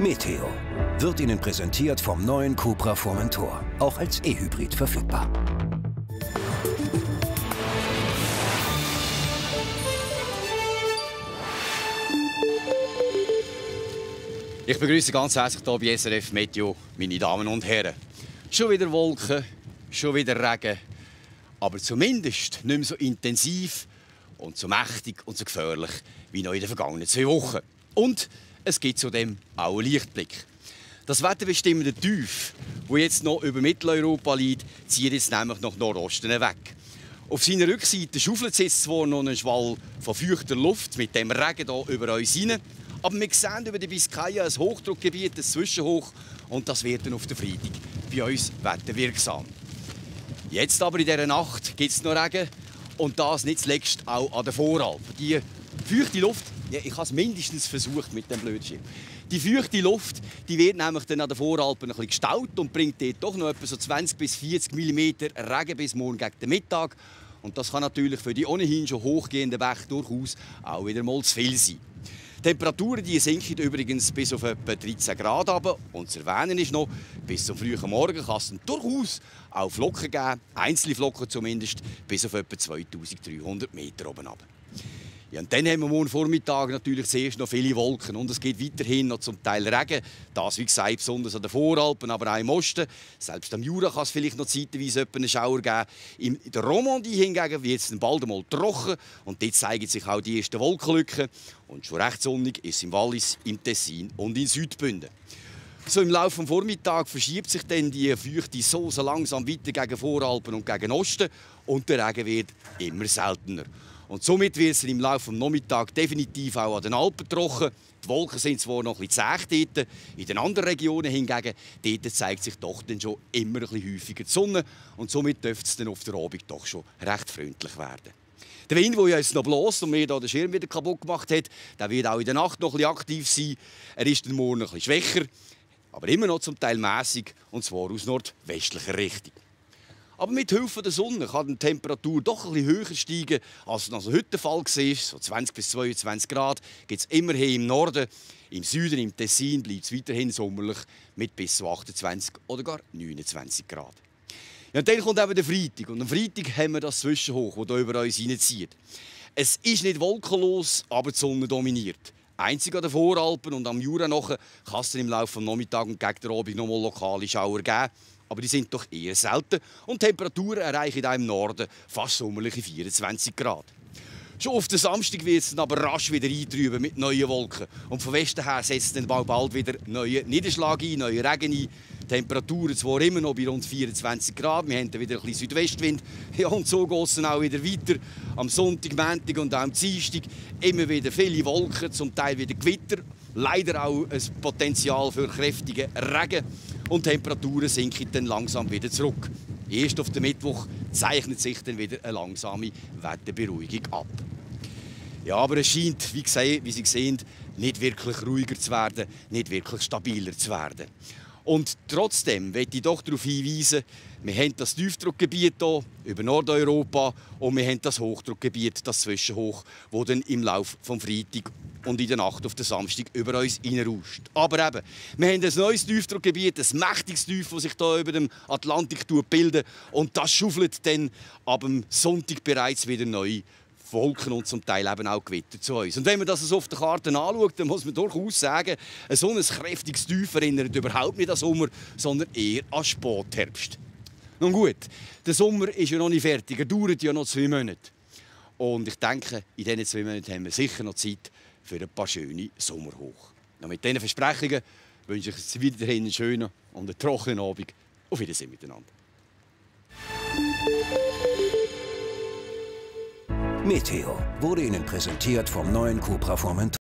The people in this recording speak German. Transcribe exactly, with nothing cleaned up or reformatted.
Meteo wird Ihnen präsentiert vom neuen Cupra Formentor, auch als E-Hybrid verfügbar. Ich begrüße ganz herzlich hier bei S R F Meteo, meine Damen und Herren. Schon wieder Wolken, schon wieder Regen, aber zumindest nicht mehr so intensiv und so mächtig und so gefährlich wie noch in den vergangenen zwei Wochen. Und es gibt zudem auch einen Lichtblick. Das wetterbestimmende Tief, das jetzt noch über Mitteleuropa liegt, zieht jetzt nämlich nach Nordosten weg. Auf seiner Rückseite schaufelt es jetzt zwar noch einen Schwall von feuchter Luft mit dem Regen hier über uns hinein, aber wir sehen über die Biskaya ein Hochdruckgebiet, ein Zwischenhoch, und das wird dann auf den Freitag bei uns wetterwirksam. Jetzt aber in dieser Nacht gibt es noch Regen, und das nicht zuletzt auch an der Voralpen. Die feuchte Luft, ja, ich habe es mindestens versucht mit dem Blödsinn. Die feuchte Luft, die wird nämlich dann an den Voralpen ein bisschen gestaut und bringt dort doch noch etwa so zwanzig bis vierzig Millimeter Regen bis morgen gegen den Mittag. Und das kann natürlich für die ohnehin schon hochgehenden Bäche durchaus auch wieder mal zu viel sein. Die Temperaturen die sinken übrigens bis auf etwa dreizehn Grad runter. Und zu erwähnen ist noch, bis zum frühen Morgen kann es durchaus auch Flocken geben, einzelne Flocken zumindest, bis auf etwa zweitausenddreihundert Meter oben runter. Ja, und dann haben wir morgen Vormittag natürlich zuerst noch viele Wolken, und es geht weiterhin noch zum Teil Regen. Das, wie gesagt, besonders an den Voralpen, aber auch im Osten. Selbst am Jura kann es vielleicht noch zeitweise einen Schauer geben. In der Romandie hingegen wird es bald einmal trocken, und dort zeigen sich auch die ersten Wolkenlücken. Und schon recht sonnig ist es im Wallis, im Tessin und in Südbünden. So im Laufe des Vormittags verschiebt sich dann die feuchte Soße langsam weiter gegen Voralpen und gegen Osten, und der Regen wird immer seltener. Und somit wird es im Laufe des Nachmittags definitiv auch an den Alpen trocken. Die Wolken sind zwar noch ein bisschen zäh dort, in den anderen Regionen hingegen dort zeigt sich doch dann schon immer ein bisschen häufiger die Sonne, und somit dürfte es dann auf der Abend doch schon recht freundlich werden. Der Wind, der jetzt noch bläst und mir hier den Schirm wieder kaputt gemacht hat, der wird auch in der Nacht noch ein bisschen aktiv sein. Er ist dann morgen ein bisschen schwächer, aber immer noch zum Teil mäßig, und zwar aus nordwestlicher Richtung. Aber mit Hilfe der Sonne kann die Temperatur doch ein bisschen höher steigen, als es heute der Fall war. So zwanzig bis zweiundzwanzig Grad gibt es immerhin im Norden. Im Süden, im Tessin, bleibt es weiterhin sommerlich mit bis zu achtundzwanzig oder gar neunundzwanzig Grad. Ja, und dann kommt eben der Freitag. Und am Freitag haben wir das Zwischenhoch, das hier über uns hineinzieht. Es ist nicht wolkenlos, aber die Sonne dominiert. Einzig an den Voralpen und am Jura nachher kann es im Laufe des Nachmittags und gegen den Abend noch mal lokale Schauer geben. Aber die sind doch eher selten, und die Temperaturen erreichen hier im Norden fast sommerliche vierundzwanzig Grad. Schon auf den Samstag wird es dann aber rasch wieder eintrüben mit neuen Wolken. Und von Westen her setzt dann bald wieder neuer Niederschlag ein, neuer Regen ein. Die Temperaturen zwar immer noch bei rund vierundzwanzig Grad, wir haben dann wieder ein bisschen Südwestwind. Ja, und so geht es dann auch wieder weiter. Am Sonntag, Montag und auch am Dienstag immer wieder viele Wolken, zum Teil wieder Gewitter. Leider auch ein Potenzial für kräftigen Regen. Und die Temperaturen sinken dann langsam wieder zurück. Erst auf den Mittwoch zeichnet sich dann wieder eine langsame Wetterberuhigung ab. Ja, aber es scheint, wie, gesehen, wie Sie sehen, nicht wirklich ruhiger zu werden, nicht wirklich stabiler zu werden. Und trotzdem möchte ich doch darauf hinweisen, wir haben das Tiefdruckgebiet hier über Nordeuropa, und wir haben das Hochdruckgebiet, das Zwischenhoch, das dann im Laufe des Freitag und in der Nacht auf den Samstag über uns hineinrauscht. Aber eben, wir haben ein neues Tiefdruckgebiet, ein mächtiges Tief, das sich hier über dem Atlantik bildet, und das schaufelt dann ab dem Sonntag bereits wieder neu Wolken und zum Teil eben auch Gewitter zu uns. Und wenn man das so auf der Karte anschaut, dann muss man durchaus sagen, so ein kräftiges Tief erinnert überhaupt nicht an Sommer, sondern eher an Spätherbst. Nun gut, der Sommer ist ja noch nicht fertig, er dauert ja noch zwei Monate. Und ich denke, in diesen zwei Monaten haben wir sicher noch Zeit für ein paar schöne Sommerhoch. Und mit diesen Versprechungen wünsche ich euch weiterhin einen schönen und einen trockenen Abend. Auf Wiedersehen miteinander. Meteo wurde Ihnen präsentiert vom neuen Cupra Formentor.